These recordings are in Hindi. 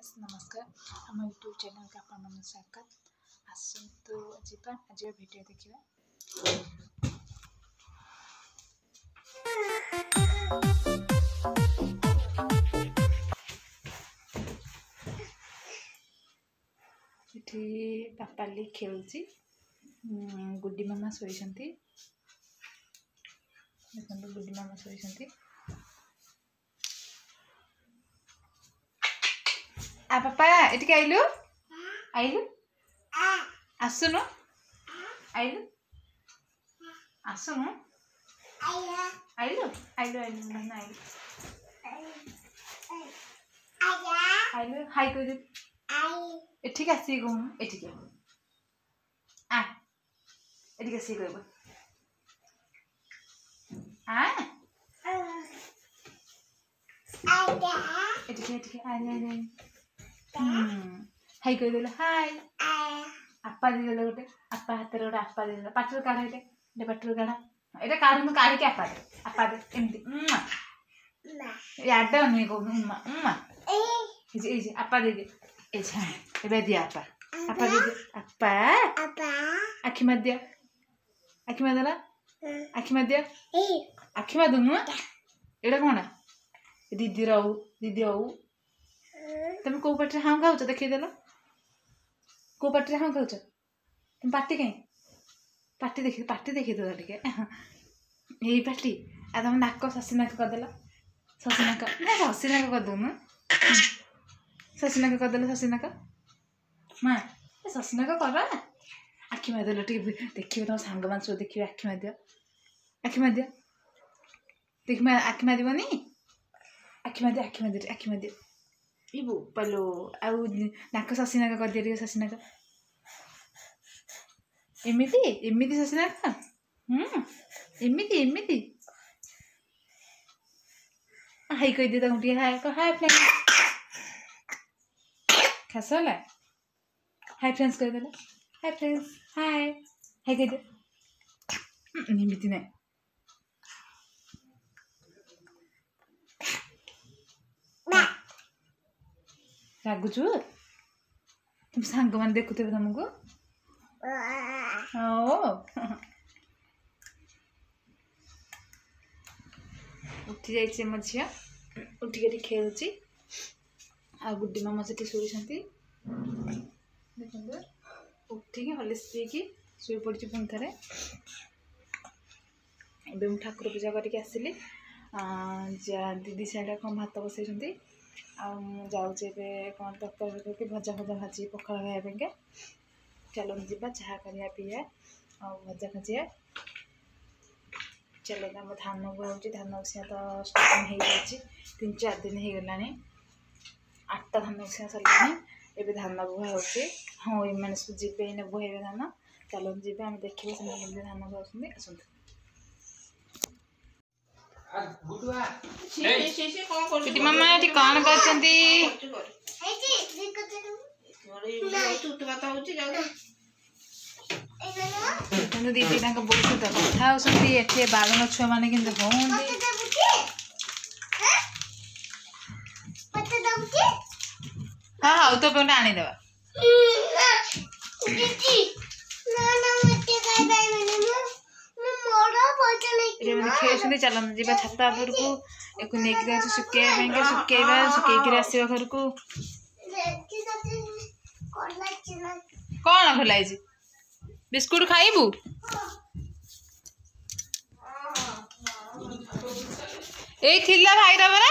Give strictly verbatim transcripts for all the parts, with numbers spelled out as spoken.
फ्रेंड्स नमस्कार आम यूट्यूब चैनल के आप स्वागत आसतु जीवा आज वीडियो देखा ये पापाली खेलुची गुड्डी मामा शोइछंती देखो गुड्डी मामा शोइछंती आ पापा एटी के आइलु आइलु आसुनु आइलु आसुनु आइलु आइलु आइलु ना आइलु आइलु हाय कर दे एठी के आसी गो एठी के आ एठी के आसी गो आ एठी के एठी के आ आ हम्म हाय कह देला हाय आपा दे देला गोटे आपा हाथ रे गोटे आपा दे देला पाटर काढा इटे इटे पाटर काढा एटा काढु न काढी के आपा दे आपा दे एमती उम्मा ना याडा नहीं को उम्मा उम्मा ए ए जे आपा दे दे ए छा एबे दे आपा आपा दे दे आपा आपा आखी मत दे आखी मत देला आखी मत दे ए आखी मत दुनु एटा कोना दीदी रहू दीदी रहू तुम को पटरे हाँ खाऊ देखी देल को पटरे हाँ खाऊ तुम पार्टी कहीं पार्टी देखी पार्टी देखी दे टे यही पार्टी आ तुम नाक शशि नाक करदेल शशि नाक ना शशि नाक करदे शशि नाक करदेल शशि नाक माँ शशि नाक कर आखि मारिदेल देखिए तुम सांग मान सब देखिए आखि मार दियो आखि मार दियो देख आखि मारबनी आखि मार दियो आखि मार दियो आखि मार दियो इबो पलो आउ नाक शशि नाक कर दियो शशि नाक एमिति एमिति शशि नाक हम एमिति एमिति हाय कह दे तक हाय को हाय फ्रेंड्स खसला हाय फ्रेंड्स कह देला हाय फ्रेंड्स हाय हाय कह दे एमिति नहीं रागुचु तुम सांग मान देखुते तुमको ओ उठी जाइए मो झी उठिक खेलुची आ गुड्डी मामा से शोती देखते उठिक हलिस पीकी शोई पड़ी पुणी थे एवं ठाकुर पूजा करके आसिली दीदी साइड कौन भात बसई जाऊे कौन तरकारी कि भजा भजा भाजी पखाड़ खाया चलो जीवा चाह करिया पीया और भजा खाजिया चलो आम धान बुआ धान बसिया तो स्टार्टिंग हो जाए तीन चार दिन हो गला आठटा धान बसिया सरला एवं धान बुआ हो हाँ इन सब जीवे इन बुहैबे धान चलो जीवा आम देखिए धान बुआ आसत मामा ये कौन कर दीदी बहुत सहित कथा होते बालन छुआ मैंने कि हाँ हाँ तो पे आनीदे खेल चल जा छात उपर को एक नहीं सुखे सुखेबा सुखे आसवा घर को कौन खोलाई बिस्कुट खाइबू ए थिला भाई रा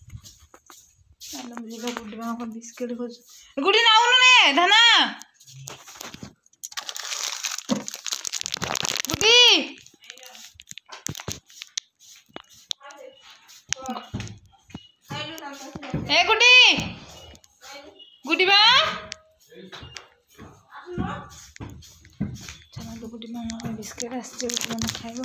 गुड्डी मामा बिस्कुट खोज गुड्डी नाउनु ने धना गुड्डी ए गुड्डी गुड्डी बा चलो गुड्डी मामा बिस्कुट आसছে गुड्डी मामा खाइबो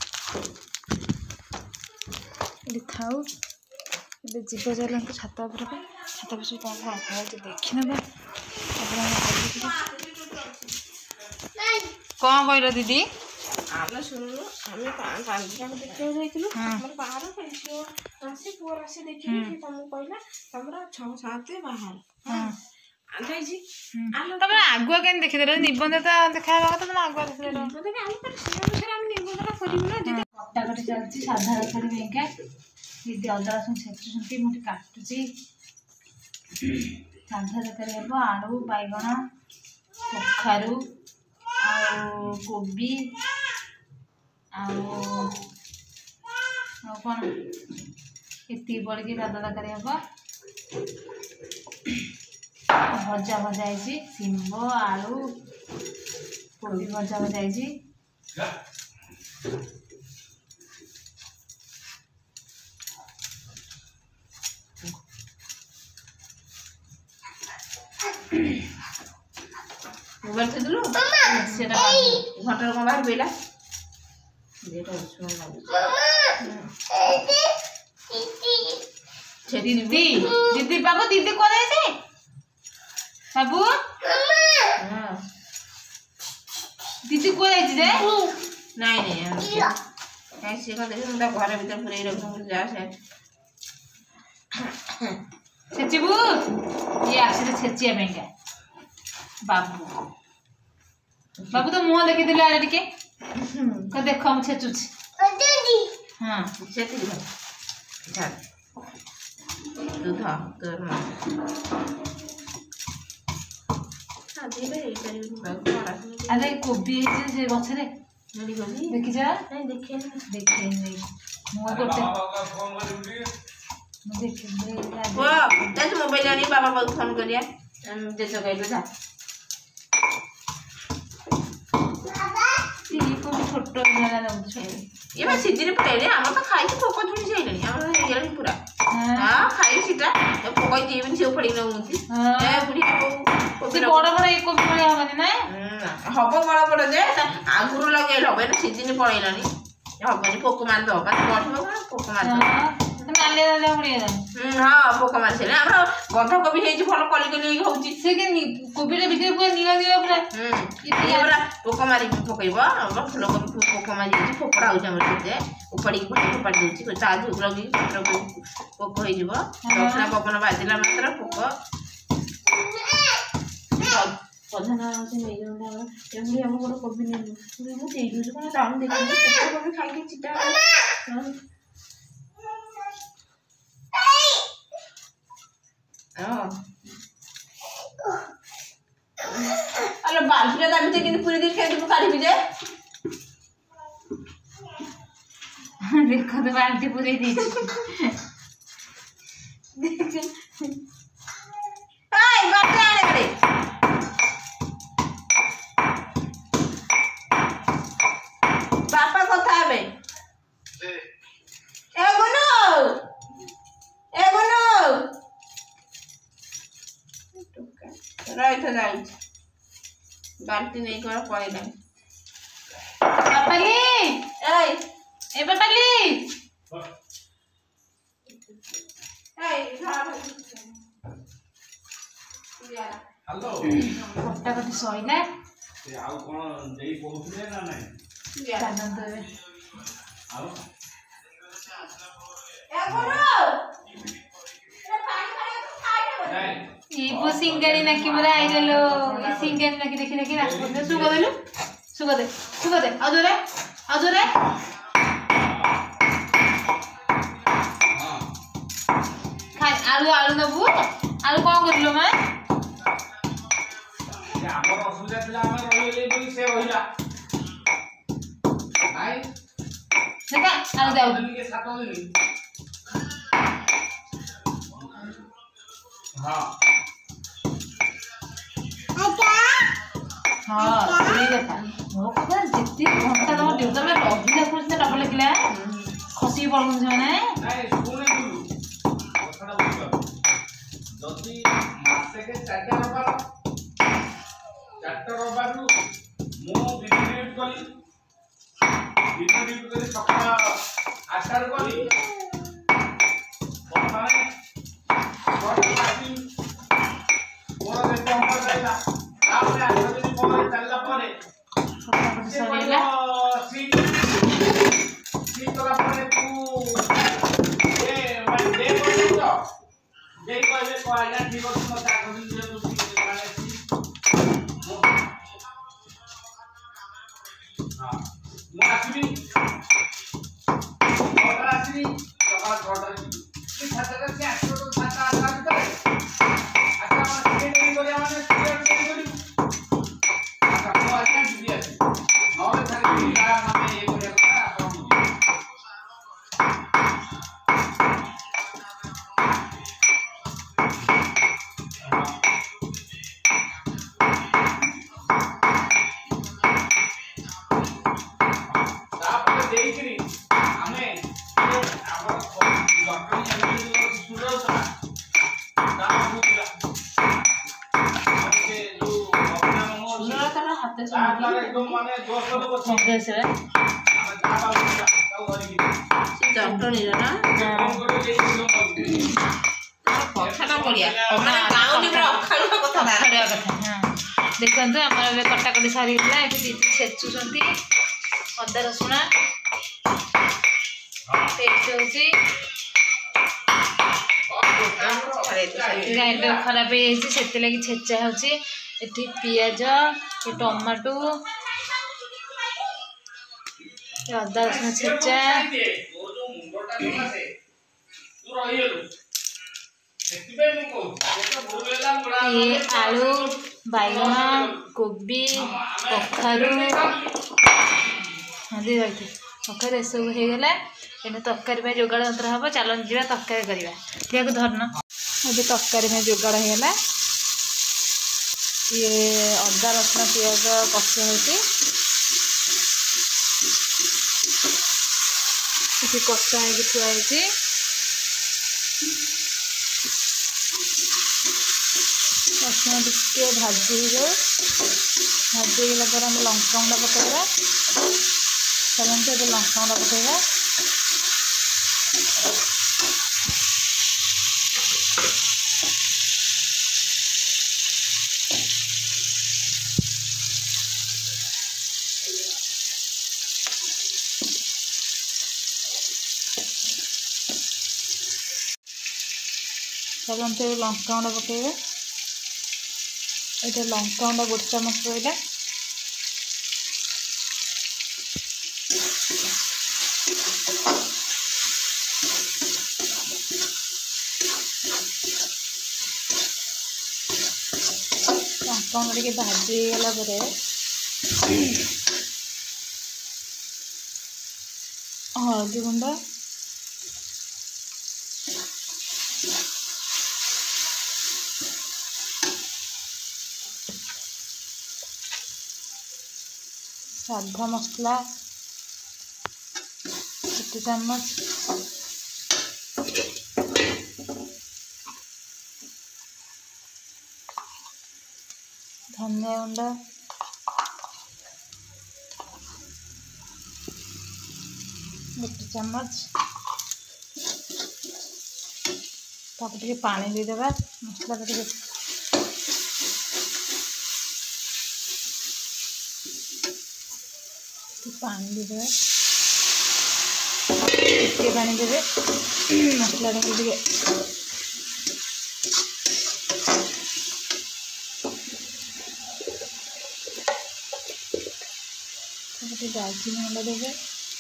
ये थाउ ये जीव जालन को छाता पर छाता पर कौन कौन खाओ देखी ना कौन कहल दीदी ଆମେ ଶୁଣୁନୁ ଆମେ ପାଞ୍ଚଟାକୁ ଦେଖିବାକୁ ଯାଇଥିଲୁ ଆମର ବାହାର ଝିଅ ଆସି ପୁଅ ଆସି ଦେଖିକି ତମକୁ କହିଲା ତମର ଛଅ ସାତ ବାହାର ଯାଇଛି। ତମେ ଆଗୁଆ କେମିତି ଦେଖିଦେଲ ନିର୍ବନ୍ଧ ତ ଦେଖା ହେବା କଥା ତମେ ଆଗୁଆ ଦେଖିଦେଲ। ଆମେ ସେ ଅନୁସାରେ ଆମେ ନିର୍ବନ୍ଧଟା କରିବୁ ନା। କଟାକଟି ଚାଲିଛି ସାଧା ତରକାରୀ ପାଇଁକା ଦିଦି ଅଦା ରସୁଣ ଛେଚୁଛନ୍ତି ମୁଁ ଟିକେ କାଟୁଛି। ସାଧା ତରକାରୀ ହେବ ଆଳୁ ବାଇଗଣ କଖାରୁ ଆଉ କୋବି ଆଉ ଆଉ କ'ଣ ଏତିକି ପଡ଼ିକି ସାଧା ତରକାରୀ ହେବ। ଭଜା ଭଜା ହେଇଛି ଶିମ୍ବ ଆଳୁ କୋବି ଭଜା ଭଜା ହେଇଛି। মোবাইল খেলু সেটা ঘন্টার কম বাহার পেলা যেটা দিদি দিদি বাবু দিদি কোথায় আছে বাবু দিদি কোথায় আছে রে নাই নাই সেখান থেকে ঘরের ভিতরে পুরে এরকম যা সে ଛେଚିବୁ ଇଏ ଆସିଲେ ଛେଚିବା ପାଇଁକା ବାବୁ ବାବୁ ତ ମୁହଁ ଦେଖିଦେଲେ ଆଡ଼େ ଟିକେ ଦେଖ ମୁଁ ଛେଚୁଛି। ହଁ ସେତିକି ଦୁଧ ତୋର ଆରେ କୋବି ହେଇଛି ସେ ଗଛରେ ଦେଖିଛ ଦେଖେଇନି ମୁହଁ ଗୋଟେ मोबाइल आनी बाबा बहुत फोन करिया जैसे कहलु जा को भी छोट वाला लाउछ ये बा सीजन पड़े हम तो खाई पोक झुणी सैलनी हम हेगलानी पूरा हां खाई सीटा तो पोक देबनी से पड़ी न उंती ए बुढ़ी को बड़ बड़ एक को पड़ी हबनी ना हबो बड़ बड़ जे आगुरु लगे हबे ना सीजन पड़ेलानी हबनी पोक मार दो बा बढ़िबो ना पोक मार दो नाले नाले उड़ी जाए हां पोक मार से हमरा गंधा कोबी हेजी फल कली कली होउची से के कोबी रे भितर पूरा नीला नीला पूरा हम ये हमरा पोक मारी पकइबो हमरा फल कोबी पोक मारी हेजी फोपड़ा हो जाम से उपड़ी फोपड़ देउची को ता झुक लगी पत्र पोक होई जीवो दक्षिणा पवन बाजिला मात्र पोक प्रधान से नहीं जोंडा एमडी हम गोड़ कोबी नै मु देई दउ कोन टाउन देखि कोबी खाइ के चिटा अरे बाल्टी दा भी किन पूरी दिन खेत काढ़ी जे देखो तो बाल्टी पूरी दी देख हाय बाटे आने करे बापा कथा हबे ए गुनु ए गुनु राइट राइट बाल्टी नहीं कर पड़ेला पापाली ए ए पापाली ए हेलो कटा कटी सइला से आउ कोन देई पहुँचले ना नहीं चादन तो आउ ए गुरु ए पानी खाए तो खाए नहीं ये वो सिंगारी ना कि मोरा आइलो ये सिंगारी ना कि देखि देखि ना सुगो देलु सुगो दे सुगो दे अजोरे अजोरे हां खाइ आलू आलू नबु आलू कोन करलो मा ये हमर असुविधा थिला हमर रहिले बोली से होइला नाही देखा आलू दाउ दिन के साथ होइली हां हां सही देखा मो को जितती घंटा तम ड्यूटी में रहिला पुरसे डबल लिखला खसी पड़न छ ना नहीं सुने बोलू कथड़ा बोल जदी मासे के चारटा रबार चारटा रबार मु वीडियो कली वीडियो कली सकाळ आठटा कली बताए और पार्टी मोर देखो हम जाइला आपने आठ दिन पर चलला परे कटा कटी सरीला सीट ଆମେ ଜୋର କରି ବସି କଂଗ୍ରେସରେ ଆମେ ଯା ପାଉ ତାକୁ ଧରିକି ଚଟଣୀର ନା କଣ କରିବ ଯେ କଥାଟା ବଢିଆ ମାନେ ଗାଉଁଲି ପୁରା ଅଖାଳୁଆ କଥା ବାହାରିବା କଥା। ହଁ ଦେଖନ୍ତୁ ଆମର ଏବେ କଟାକଟି ସରିଗଲା। ଏଠି ଦିଦି ଛେଚୁଛନ୍ତି ଅଦା ରସୁଣ ପେଷ୍ଟ ହେଉଛି। ଗ୍ରାଇଣ୍ଡର ଖରାପ ହେଇଯାଇଛି ସେଥିଲାଗି ଛେଚା ହେଉଛି। ଏଠି ପିଆଜ ଏ ଟମାଟୋ ଅଦା ରସୁଣ ଛେଚା ଏ ଆଳୁ ବାଇଗଣ କୋବି କଖାରୁ ହଁ ଦେଇକି କଖାରୁ ଏସବୁ ହେଇଗଲା। ଏବେ ତରକାରୀ ପାଇଁ ଯୋଗାଡ଼ ଯନ୍ତ୍ର ହେବ। ଚାଲନ୍ତୁ ଯିବା ତରକାରୀ କରିବା। ଏହାକୁ ଧରନ ଏବେ ତରକାରୀ ପାଇଁ ଯୋଗାଡ଼ ହେଇଗଲା। ଇଏ ଅଦା ରସୁଣ ପିଆଜ କଷା ହେଉଛି। ଏଠି କଷା ହେଇକି ଥୁଆ ହେଇଛି। ରସୁଣ ଟିକେ ଭାଜି ହେଇଯାଉ। ଭାଜି ହେଇଗଲା ପରେ ଆମେ ଲଙ୍କାଗୁଣ୍ଡ ପକାଇବା। ଚାଲନ୍ତୁ ଏବେ ଲଙ୍କାଗୁଣ୍ଡ ପକାଇବା। ଚାଲନ୍ତୁ ଏବେ ଲଙ୍କାଗୁଣ୍ଡ ପକାଇବା। ଏଇଟା ଲଙ୍କାଗୁଣ୍ଡ ଗୋଟେ ଚାମଚ ରହିଲା। ଲଙ୍କାଗୁଣ୍ଡ ଟିକେ ଭାଜି ହେଇଗଲା ପରେ ହଳଦୀ ଗୁଣ୍ଡ साधा मसला एक चम्मच धनिया गुंडा एक चम्मच तापर पानी देदेबा मसला को पानी देदेबा टे पानी देवे मसला टाइम दालचीनी गुंडा देवे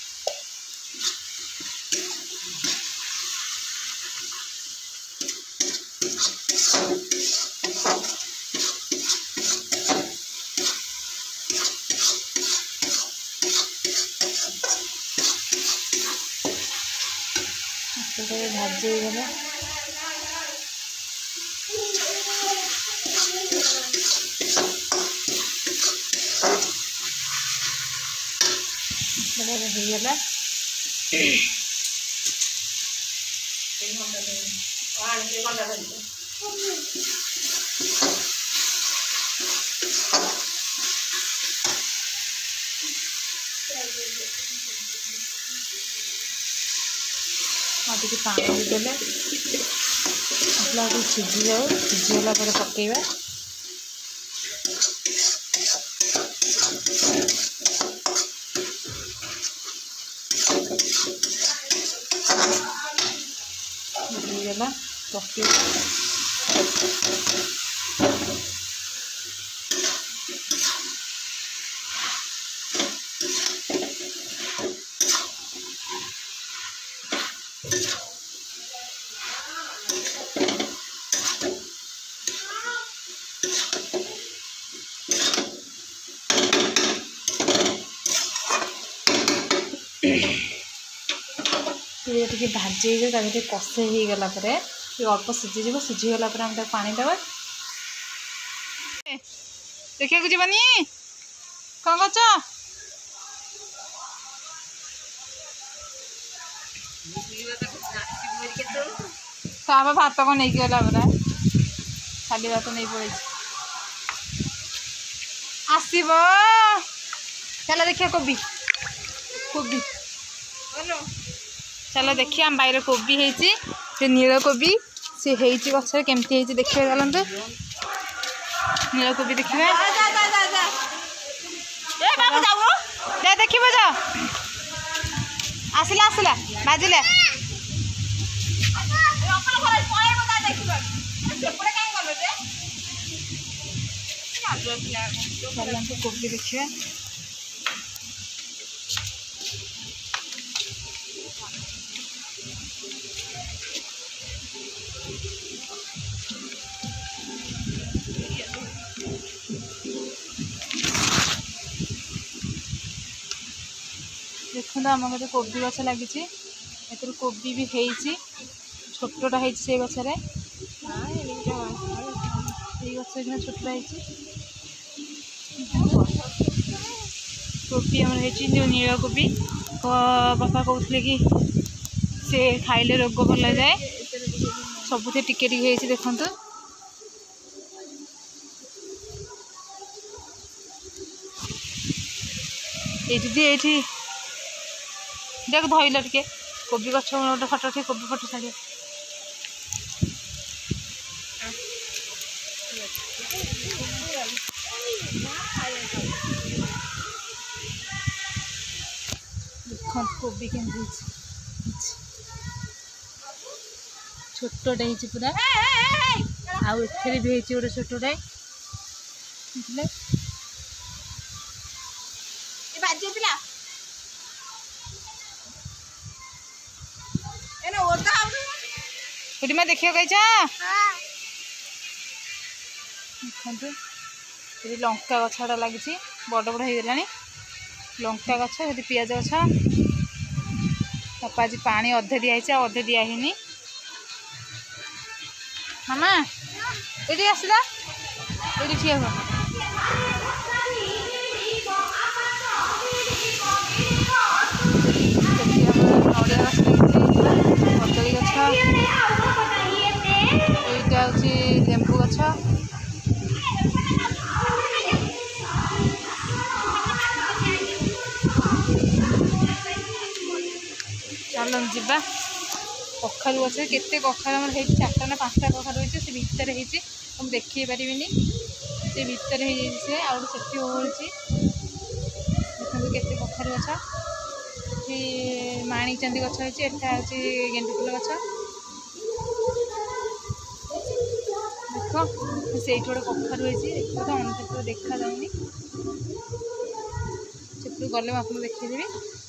भाजी गला गला टे पानी देदेले मसला सीझी जाऊ सीझीगला पकईवा सीझीगला पकईवा टे भाजी हो कषे हो गला अल्प सीझीज सीझीगला आम पानी देवा देखा जीवनी कौन कर भात को नहीं गला परा खाली भात नहीं पड़े आसब चलो देखिए कोबी कोबी चलो देखिए आम बाईर कोबी है नील कोबी सी है गचर केमती देखिए चलते नील कोबी देखिए देखिए जा आसला आसला बाजिले कोबी देखिए देखो आम घर कोबी गछ लगी कोबी भी है छोटा है से गचरे गच छोटा है कोबी आम जो नील कोबी बापा कहते कि से खाइले रोग भल जाए सबुथे टिके टिके देखु ये देख धरल टे कोबी गछ गोटे फटो उठे कोबी फटो छाड़ कोबी केमती छोटे पूरा आउ एथे भी है गोटे छोटे मैं देखिए कही देखते लंका गछटा लगी बड़ बड़ हो गला लंका गछ ये पियाज गछ बापा आज पानी अधे दिखाई अधे दिहनी मामा ये आसला ये ठीक है नड़िया गछ कदली गछ यहाँ हूँ लेंबू गछ चल जा कखारू गछ केते कखारू है चार्टा ना पाँचटा कखारू होती से भितर हो देखी पारिनी से भितर से आउ से ओढ़ी देखो केते कखारू गछ माणी चंदी गछ होती एटा हूँ गेंदू फूल गछ देख से गोटे कखारू होती देखो तो अन देखा जाऊनी से गले आपको देखी देवी।